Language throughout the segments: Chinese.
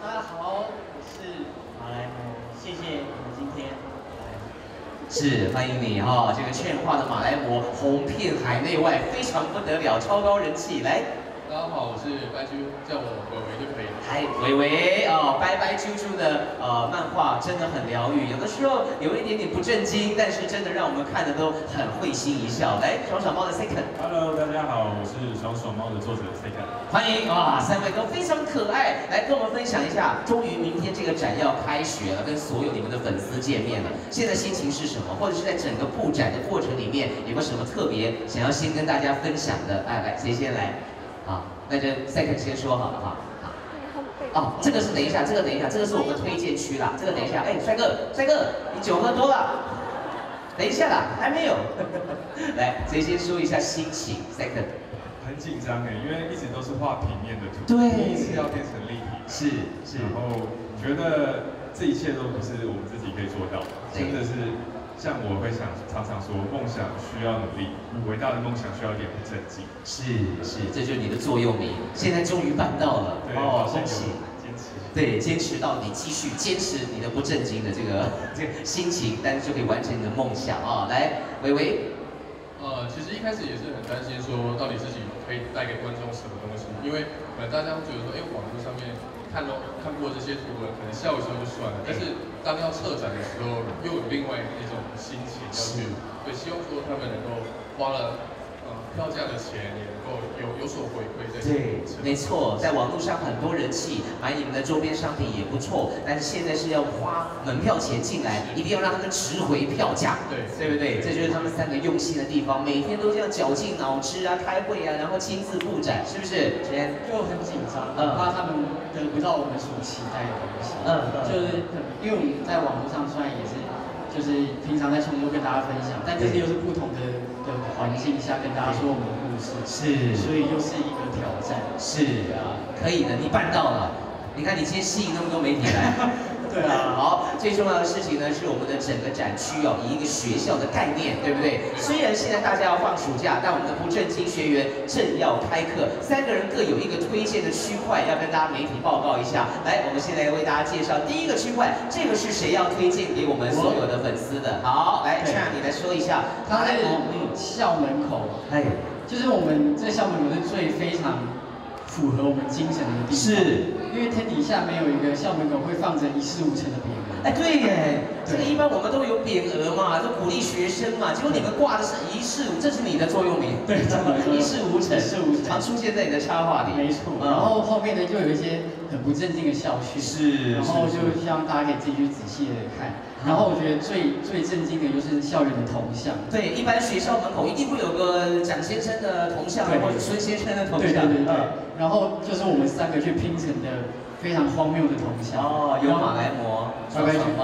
大家好，我是马来貘，谢谢你们今天来。 是，欢迎你哈、这个劝化的马来貘红遍海内外，非常不得了，超高人气。来， 大家好，我是白居，叫我伟伟就可以了。 嗨，伟伟哦，白白啾啾的漫画真的很疗愈，有的时候有一点点不正经，但是真的让我们看的都很会心一笑。来，爽爽猫的 Second。Hello， 大家好，我是爽爽猫的作者 Second。 欢迎哇，三位都非常可爱，来跟我们分享一下。终于明天这个展要开学了，跟所有你们的粉丝见面了，现在心情是什么？或者是在整个布展的过程里面有没有什么特别想要先跟大家分享的？哎，来，谁先来？好，那就 Second 先说好了哈。哦，这个是等一下，这个等一下，这个是我们推荐区啦。这个等一下，哎，帅哥，你酒喝多了，等一下啦，还没有。来，谁先说一下心情 ？Second。 很紧张哎，因为一直都是画平面的图， 对， 第一次要变成立体， 是， 然后觉得这一切都不是我们自己可以做到的，真的是像我会常常说，梦想需要努力，伟大的梦想需要一点不正经。 是，这就是你的座右铭，现在终于办到了，哦，恭喜！ 坚持， 对，坚持到底，继续坚持你的不正经的这个心情，但是就可以完成你的梦想啊！来，伟伟。 其实一开始也是很担心，说到底自己可以带给观众什么东西，因为大家会觉得说，网络上面看过这些图文，可能笑一笑就算了，但是当要策展的时候，又有另外一种心情要去，对，希望说他们能够花了票价的钱，也能够有所回馈在。 对，没错，在网络上很多人气，买你们的周边商品也不错，但是现在是要花门票钱进来，一定要让他们值回票价，对不对？这就是他们三个用心的地方，每天都这样绞尽脑汁啊，开会啊，然后亲自布展，是不是？ 就很紧张，怕他们得不到我们所期待的东西。就是因为我们在网络上虽然也是，就是平常在创作跟大家分享，但就是又是不同的环境下跟大家说我们的故事，所以又是一个挑战。 是啊，可以的，你办到了。你看你今天吸引那么多媒体来。 对啊， 好，最重要的事情呢是我们的整个展区哦，以一个学校的概念，对不对？虽然现在大家要放暑假，但我们的不正经学员正要开课，三个人各有一个推荐的区块，要跟大家媒体报告一下。来，我们现在为大家介绍第一个区块，这个是谁要推荐给我们所有的粉丝的？好，来，这样你来说一下。 它是校门口，就是我们这校门口是非常符合我们精神的地方，是因为天底下没有一个校门口会放着一事无成的匾额。 哎，对耶，这个一般我们都有匾额嘛，就鼓励学生嘛，结果你们挂的是一事无，这是你的座右铭， 对， 一事无成，常出现在你的插画里， 没错。然后后面呢就有一些很不正经的校训，然后就希望大家可以自己去仔细的看。然后我觉得最震惊的就是校园的铜像。对， 一般学校门口一定会有个蒋先生的铜像，或者孙先生的铜像。 对。然后就是我们三个去拼成的非常荒谬的铜像。 哦，有马来貘、 白白猪、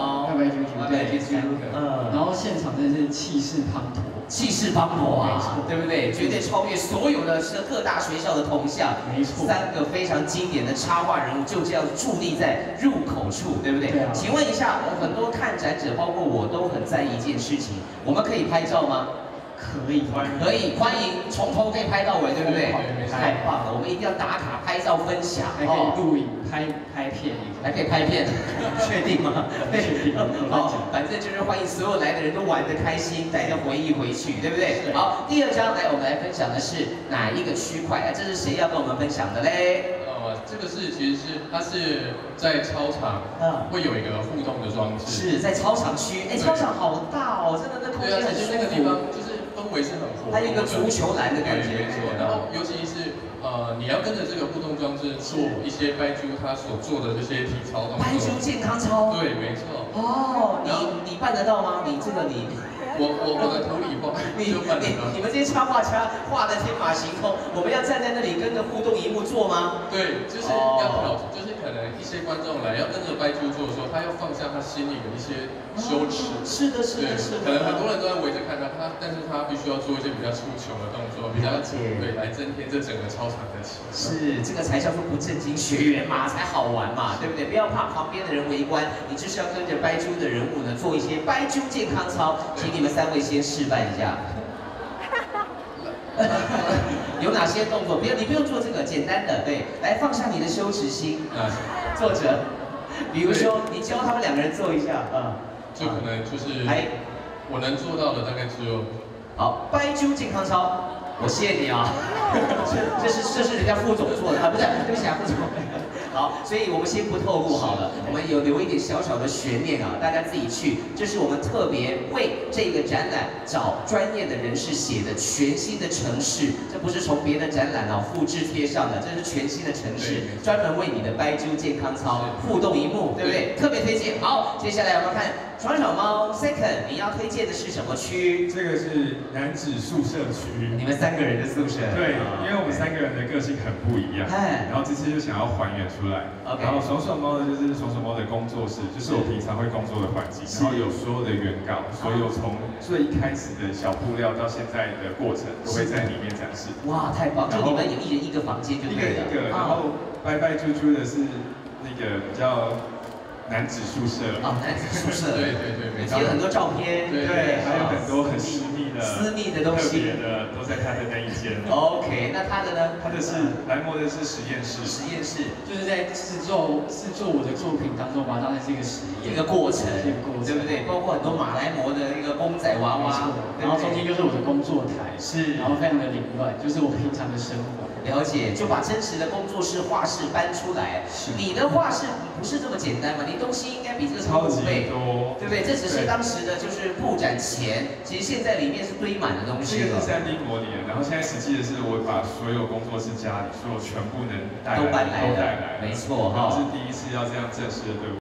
然后现场真的是气势磅礴。 气势磅礴啊，对不对？绝对超越所有的各大学校的铜像。 没错， 三个非常经典的插画人物就这样矗立在入口处，对不对？ 对啊。 请问一下，很多看展者，包括我，都很在意一件事情：我们可以拍照吗？ 可以， 欢迎，从头可以拍到尾，对不对？太棒了，我们一定要打卡、拍照、分享， 还可以录影、拍片， 还可以拍片，确定吗？ 确定。 好，反正就是欢迎所有来的人都玩得开心，带着回忆回去，对不对？好，第二张来，我们来分享的是哪一个区块？这是谁要跟我们分享的嘞？ 这个其实它是在操场，会有一个互动的装置。 是在操场区，哎，操场好大哦，真的那空间很舒服。 那个地方就是氛围是很活泼的， 它有一个足球篮的感觉。 没错。然后尤其是你要跟着这个互动装置做一些白猪他所做的这些体操动作。 白猪健康操。 对，没错。 哦，你办得到吗？ 我的图里画， 你们这些插画家画的天马行空，我们要站在那里跟着互动荧幕做吗？ 对，就是要就是可能一些观众来要跟着白猪做的时候，他要放下他心里的一些羞耻。 是的。 可能很多人都在围着看他，但是他必须要做一些比较出糗的动作，比较对来增添这整个操场的气氛。 是，这个才叫做不正经学员嘛，才好玩嘛，对不对？不要怕旁边的人围观，你就是要跟着白猪的人物呢做一些白猪健康操，请你们三位先示范一下。 有哪些动作？你不用做这个，简单的，对，来放下你的羞耻心啊，坐着。比如说，你教他们2个人做一下啊， 就可能就是我能做到的大概只有好，掰揪健康操，我谢你啊，这是人家副总做的啊，不是，对不起啊，副总。好，所以我们先不透露好了，我们有留一点小小的悬念啊，大家自己去。这是我们特别为这个展览找专业的人士写的全新的程式，这不是从别的展览啊复制贴上的，这是全新的程式，专门为你的掰揪健康操互动一幕，对不对？特别推荐。好，接下来我们看双小猫 Second， 你要推荐的是什么区？ 这个是男子宿舍区， 你们3个人的宿舍。 对，因为我们3个人的个性很不一样，然后这次就想要还原出来。然后爽爽猫呢，就是爽爽猫的工作室，就是我平常会工作的环境，然后有所有的原稿，所有从最开始的小布料到现在的过程，都会在里面展示。 哇，太棒！就你们有1人1个房间就对了。 一个，然后拜拜啾啾的是那个比较。男子宿舍啊，男子宿舍， 对， 贴了很多照片， 对，还有很多很私密的东西， 特别的都在他的那一间。 OK， 那他的呢？ 他的是来模的是实验室， 就是在制作我的作品当中把它当成是一个实验， 一个过程，对不对？包括很多马来模的一个公仔娃娃， 然后中间就是我的工作台，然后非常的凌乱，就是我平常的生活。 了解，就把真实的工作室画室搬出来。你的画室不是这么简单嘛？你东西应该比这个超级多，对不对？这只是当时的就是布展前，其实现在里面是堆满了东西。 这个是3D 模拟的，然后现在实际的是我把所有工作室家里所有全部能带来都搬来了，没错哈。是第一次要这样正式的对。